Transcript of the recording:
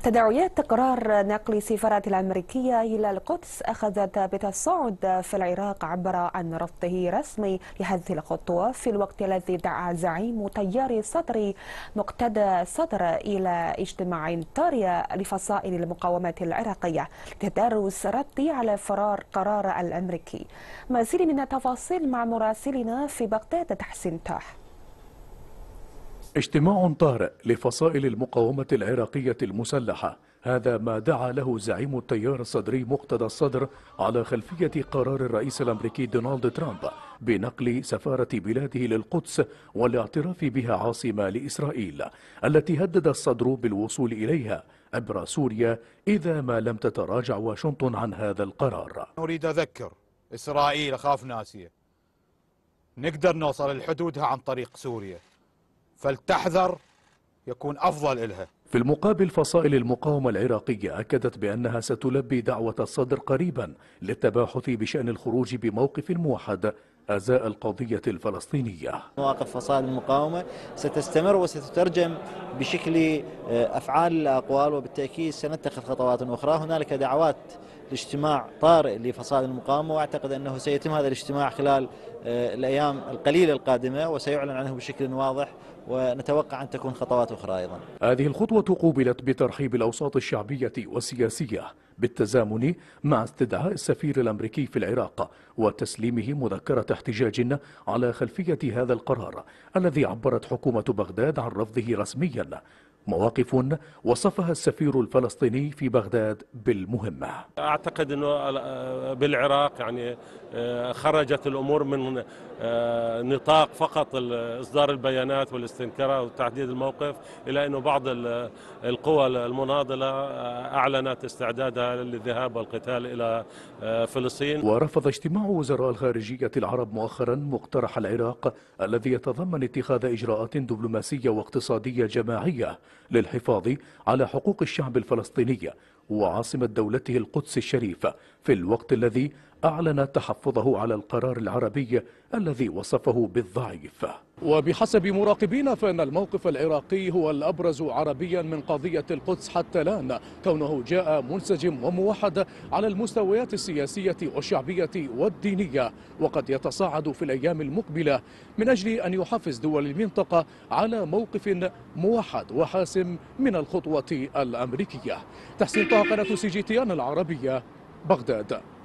تداعيات قرار نقل السفارة الأمريكية إلى القدس أخذت بالتصاعد في العراق، عبر عن رفضه رسمي لهذه الخطوة في الوقت الذي دعا زعيم تيار الصدر مقتدى صدر إلى اجتماع طارئ لفصائل المقاومة العراقية لتدارس ردي على قرار الأمريكي. مزيد من التفاصيل مع مراسلنا في بغداد تحسين طاح. اجتماع طارئ لفصائل المقاومة العراقية المسلحة، هذا ما دعا له زعيم التيار الصدري مقتدى الصدر على خلفية قرار الرئيس الأمريكي دونالد ترامب بنقل سفارة بلاده للقدس والاعتراف بها عاصمة لإسرائيل، التي هدد الصدر بالوصول إليها عبر سوريا إذا ما لم تتراجع واشنطن عن هذا القرار. أريد أذكر إسرائيل، أخاف ناسية، نقدر نوصل لحدودها عن طريق سوريا، فلتحذر يكون أفضل إلها. في المقابل، فصائل المقاومة العراقية أكدت بأنها ستلبي دعوة الصدر قريبا للتباحث بشأن الخروج بموقف موحد أزاء القضية الفلسطينية. مواقف فصائل المقاومة ستستمر وستترجم بشكل أفعال الأقوال، وبالتأكيد سنتخذ خطوات أخرى. هنالك دعوات لاجتماع طارئ لفصائل المقاومة، وأعتقد أنه سيتم هذا الاجتماع خلال الأيام القليلة القادمة وسيعلن عنه بشكل واضح، ونتوقع أن تكون خطوات أخرى أيضا. هذه الخطوة قوبلت بترحيب الأوساط الشعبية والسياسية بالتزامن مع استدعاء السفير الأمريكي في العراق وتسليمه مذكرة احتجاج على خلفية هذا القرار الذي عبرت حكومة بغداد عن رفضه رسميا، مواقف وصفها السفير الفلسطيني في بغداد بالمهمة. أعتقد أنه بالعراق يعني خرجت الأمور من نطاق فقط إصدار البيانات والاستنكار وتحديد الموقف، إلى أنه بعض القوى المناضلة أعلنت استعدادها للذهاب والقتال إلى فلسطين. ورفض اجتماع وزراء الخارجية العرب مؤخرا مقترح العراق الذي يتضمن اتخاذ إجراءات دبلوماسية واقتصادية جماعية للحفاظ على حقوق الشعب الفلسطيني وعاصمة دولته القدس الشريفة، في الوقت الذي أعلن تحفظه على القرار العربي الذي وصفه بالضعيف. وبحسب مراقبين فإن الموقف العراقي هو الأبرز عربيا من قضية القدس حتى الآن، كونه جاء منسجم وموحد على المستويات السياسية والشعبية والدينية، وقد يتصاعد في الأيام المقبلة من أجل أن يحفز دول المنطقة على موقف موحد وحاسم من الخطوة الأمريكية. تحسين طه، قناة CGTN العربية، بغداد.